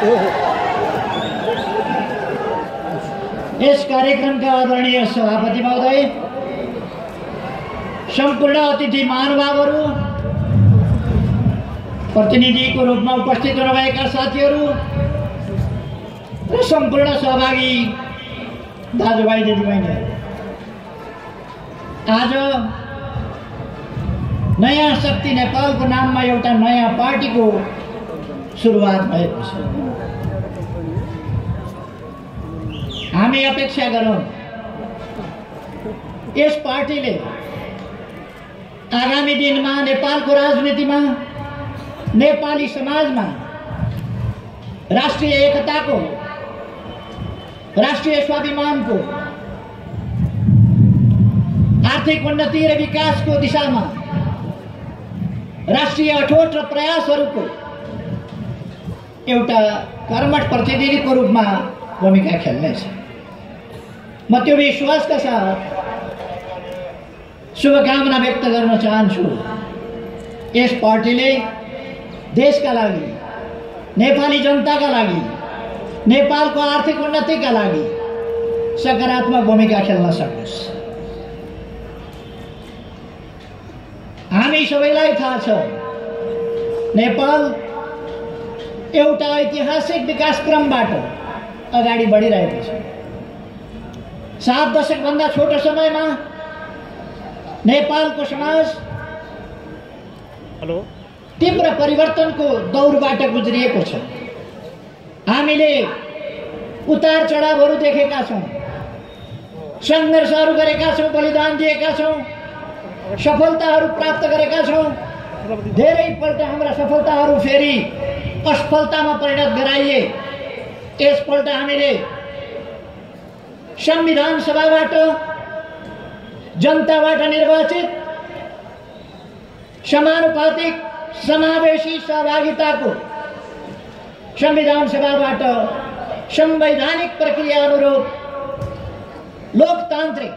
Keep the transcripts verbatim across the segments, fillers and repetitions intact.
यस कार्यक्रमका आदरणीय सभापति महोदय, सम्पूर्ण अतिथि महानुभावहरू, प्रतिनिधिको रूपमा उपस्थित हुनुभएका साथीहरू र सम्पूर्ण सहभागी दाजुभाइ दिदीबहिनीहरू, आज नयाँ शक्ति नेपालको नाममा एउटा नयाँ पार्टीको सुरुवात भएको छ। हामी अपेक्षा गरौँ यस पार्टीले आगामी दिनमा नेपालको राजनीतिमा, नेपाली समाजमा राष्ट्रिय एकताको, राष्ट्रिय स्वाभिमानको, आर्थिक उन्नति र विकासको दिशामा राष्ट्रिय अठोट र प्रयासहरूको एउटा कर्मठ प्रतिनिधिको रूपमा भूमिका खेल्नेछ। म त्यो विश्वासका साथ शुभकामना व्यक्त गर्न चाहन्छु। यस पार्टीले देशका लागि, नेपाली जनताका लागि, नेपालको आर्थिक उन्नतिका लागि सकारात्मक भूमिका खेल्न सकोस्। हामी सबैलाई थाहा छ, नेपाल एउटा ऐतिहासिक विकासक्रमबाट अगाडि बढिरहेको छ। सात दशकभन्दा छोटो समयमा नेपालको समाज हेलो तीव्र परिवर्तनको दौरबाट गुज्रिएको छ। हामीले उतार चढावहरू देखेका छौँ, सङ्घर्षहरू गरेका छौँ, बलिदान दिएका छौँ, सफलताहरू प्राप्त गरेका छौँ। धेरैपल्ट हाम्रा सफलताहरू फेरि असफलतामा परिणत गराइए। यसपल्ट हामीले संविधान सभाबाट, जनताबाट निर्वाचित समानुपातिक समावेशी सहभागिताको संविधान सभाबाट संवैधानिक प्रक्रिया अनुरूप लोकतान्त्रिक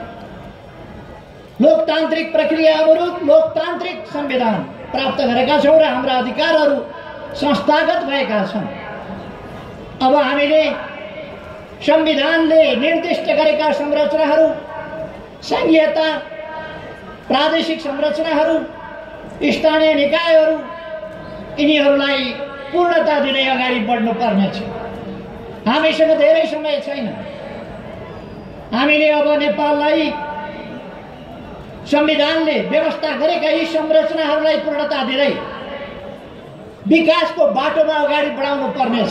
लोकतान्त्रिक प्रक्रिया अनुरूप लोकतान्त्रिक संविधान प्राप्त गरेका छौँ र हाम्रा अधिकारहरू संस्थागत भएका छन्। अब हामीले संविधानले निर्दिष्ट गरेका संरचनाहरू, संघीयता, प्रादेशिक संरचनाहरू, स्थानीय निकायहरू, यिनीहरूलाई पूर्णता दिँदै अगाडि बढ्नु पर्नेछ। हामीसँग धेरै समय छैन। हामीले अब नेपाललाई संविधानले व्यवस्था गरेका यी संरचनाहरूलाई पूर्णता दिँदै विकासको बाटोमा अगाडि बढाउनु पर्नेछ।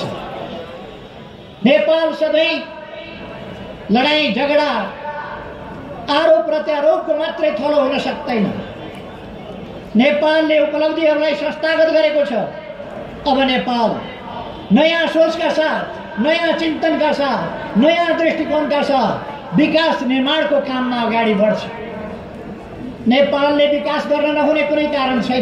नेपाल सधैँ लडाईँ झगडा, आरोप प्रत्यारोपको मात्रै थलो हुन सक्दैन। नेपालले उपलब्धिहरूलाई संस्थागत गरेको छ। अब नेपाल नयाँ सोचका साथ, नयाँ चिन्तनका साथ, नयाँ दृष्टिकोणका साथ विकास निर्माणको काममा अगाडि बढ्छ। नेपालले विकास गर्न नहुने कुनै कारण छैन।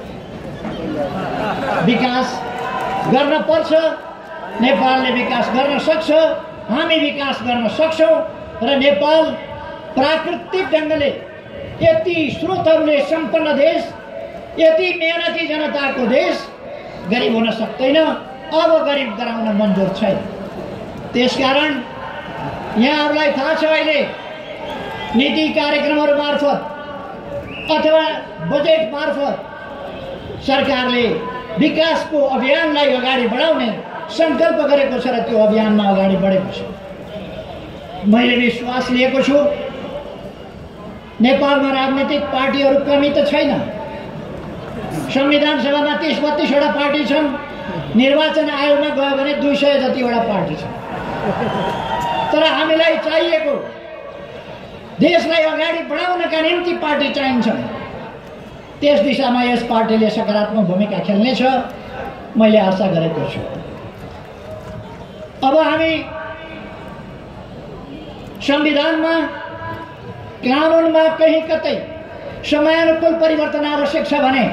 विकास गर्न पर्छ। नेपालले विकास गर्न सक्छ। हामी विकास गर्न सक्छौँ र नेपाल प्राकृतिक ढङ्गले यति स्रोतहरूले सम्पन्न देश, यति मेहनती जनताको देश गरिब हुन सक्दैन। अब गरिब गराउन मन्जुर छैन। त्यसकारण यहाँहरूलाई थाहा छ, अहिले नीति कार्यक्रमहरू मार्फत अथवा बजेट मार्फत सरकारले विकासको अभियानलाई अगाडि बढाउने संकल्प गरेको छ र त्यो अभियानमा अगाडि बढेको छ। मैले विश्वास लिएको छु, नेपालमा राजनीतिक पार्टीहरू कमी त छैन। संविधान सभामा तीस बत्तीसवटा पार्टी छन्। निर्वाचन आयोगमा गयो भने दुई सय जतिवटा पार्टी छन्। तर हामीलाई चाहिएको, देशलाई अगाडि बढाउनका निम्ति पार्टी चाहिन्छ। त्यस दिशामा यस पार्टीले सकारात्मक भूमिका खेल्नेछ, मैले आशा गरेको छु। अब हामी संविधानमा, कानुनमा कहीँ कतै समयानुकूल परिवर्तन आवश्यक छ भने,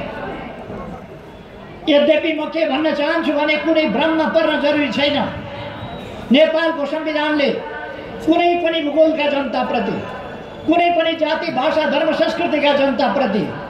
यद्यपि म के भन्न चाहन्छु भने कुनै भ्रममा पर्न जरुरी छैन। नेपालको संविधानले कुनै पनि भूगोलका जनताप्रति, कुनै पनि जाति, भाषा, धर्म, संस्कृतिका जनताप्रति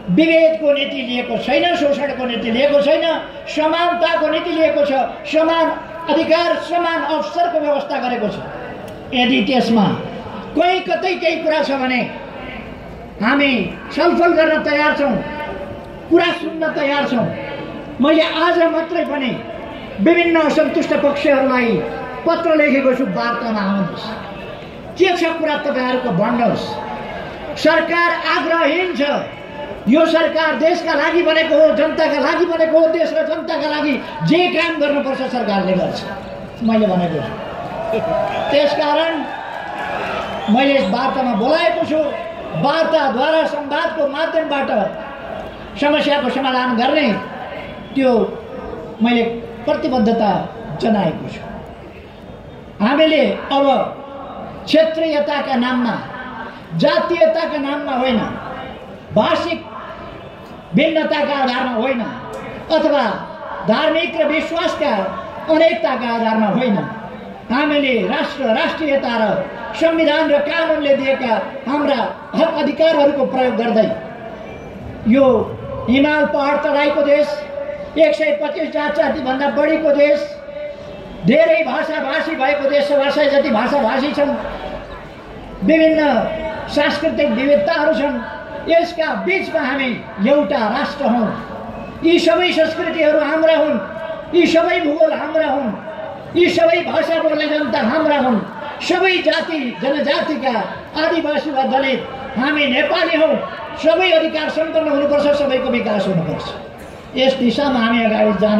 विभेदको नीति लिएको छैन, शोषणको नीति लिएको छैन, समानताको नीति लिएको छ, समान अधिकार समान अवसरको व्यवस्था गरेको छ। यदि त्यसमा कोही कतै केही कुरा छ भने हामी छलफल गर्न तयार छौँ, कुरा सुन्न तयार छौँ। मैले आज मात्रै पनि विभिन्न असन्तुष्ट पक्षहरूलाई पत्र लेखेको छु, वार्तामा आउनुहोस्, के छ कुरा तपाईँहरूको भन्नुहोस्। सरकार आग्रहहीन छ, यो सरकार देशका लागि बनेको हो, जनताका लागि बनेको हो, देश र जनताका लागि जे काम गर्नुपर्छ सरकारले गर्छ, मैले भनेको छु। त्यसकारण मैले यस वार्तामा बोलाएको छु, वार्ताद्वारा संवादको माध्यमबाट समस्याको समाधान गर्ने त्यो मैले प्रतिबद्धता जनाएको छु। हामीले अब क्षेत्रीयताका नाममा, जातीयताका नाममा होइन, भाषिक भिन्नताका आधारमा होइन, अथवा धार्मिक र विश्वासका अनेकताका आधारमा होइन, हामीले राष्ट्र राष्ट्रियता र संविधान र कानुनले दिएका हाम्रा हक अधिकारहरूको प्रयोग गर्दै यो हिमाल पहाड तराईको देश, एक सय पच्चिस जात जातिभन्दा बढीको देश, धेरै भाषाभाषी भएको देश, सवा सय जति भाषाभाषी छन्, विभिन्न सांस्कृतिक विविधताहरू छन्, यसका बीचमा हामी एउटा राष्ट्र हौँ। यी सबै संस्कृतिहरू हाम्रा हुन्, यी सबै भूगोल हाम्रा हुन्, यी सबै भाषा बोल्ने जनता हाम्रा हुन्, सबै जाति जनजातिका आदिवासी वा दलित हामी नेपाली हौँ। सबै अधिकार सम्पन्न हुनुपर्छ, सबैको विकास हुनुपर्छ। यस दिशामा हामी अगाडि जान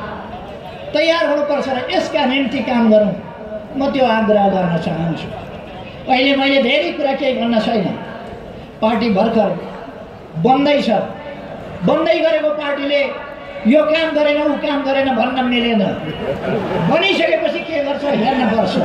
तयार हुनुपर्छ र यसका निम्ति काम गरौँ, म त्यो आग्रह गर्न चाहन्छु। अहिले मैले धेरै कुरा केही भन्न छैन। पार्टी भर्खर बन्दैछ, बन्दै गरेको पार्टीले यो काम गरेन ऊ काम गरेन भन्न मिलेन। बनिसकेपछि के गर्छ हेर्नुपर्छ।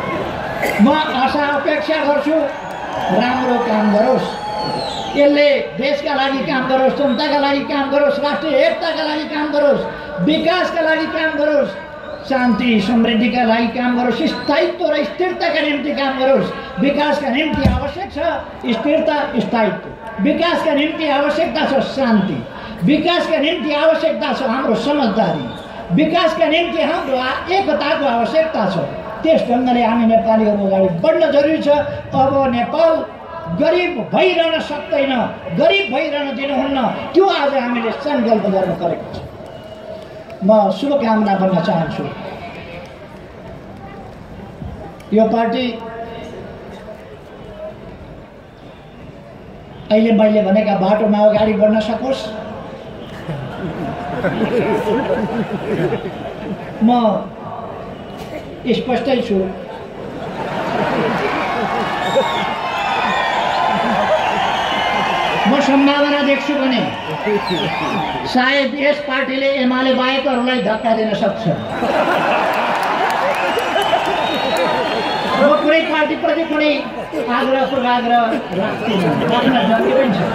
म आशा अपेक्षा गर्छु राम्रो काम गरोस्, यसले देशका लागि काम गरोस्, जनताका लागि काम गरोस्, राष्ट्रिय एकताका लागि काम गरोस्, विकासका लागि काम गरोस्, शान्ति समृद्धिका लागि काम गरोस्, स्थायित्व र स्थिरताका निम्ति काम गरोस्। विकासका निम्ति आवश्यक छ स्थिरता, स्थायित्व। विकासका निम्ति आवश्यकता छ शान्ति। विकासका निम्ति आवश्यकता छ हाम्रो समझदारी। विकासका निम्ति हाम्रो एकताको आवश्यकता छ। त्यस ढङ्गले हामी नेपालीहरू अगाडि बढ्न जरुरी छ। अब नेपाल गरिब भइरहन सक्दैन, गरिब भइरहन दिनुहुन्न, त्यो आज हामीले सङ्कल्प गर्न परेको छ। म शुभकामना भन्न चाहन्छु। यो पार्टी अहिले मैले भनेका बाटोमा अगाडि बढ्न सकोस्। म स्पष्टै छु, म सम्भावना देख्छु भने सायद यस पार्टीले एमाले बाहेकहरूलाई धक्का दिन सक्छ। म कुनै पार्टीप्रति कुनै आग्रह पूर्वाग्रह राख्दिनँ, राख्न जरुरी पनि छ।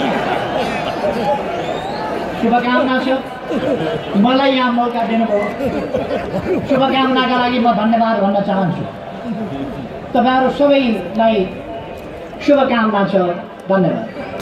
शुभकामना छ, मलाई यहाँ मौका दिनुभयो। शुभकामनाका लागि म धन्यवाद भन्न चाहन्छु। तपाईँहरू सबैलाई शुभकामना छ। धन्यवाद।